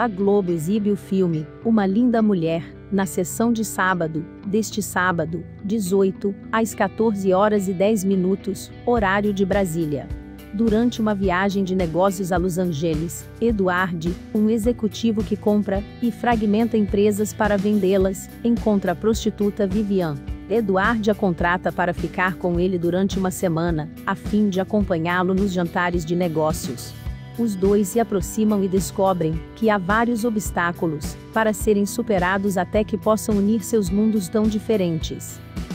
A Globo exibe o filme Uma Linda Mulher, na sessão de sábado, deste sábado, 18, às 14h10, horário de Brasília. Durante uma viagem de negócios a Los Angeles, Edward, um executivo que compra e fragmenta empresas para vendê-las, encontra a prostituta Vivian. Edward a contrata para ficar com ele durante uma semana, a fim de acompanhá-lo nos jantares de negócios. Os dois se aproximam e descobrem que há vários obstáculos para serem superados até que possam unir seus mundos tão diferentes.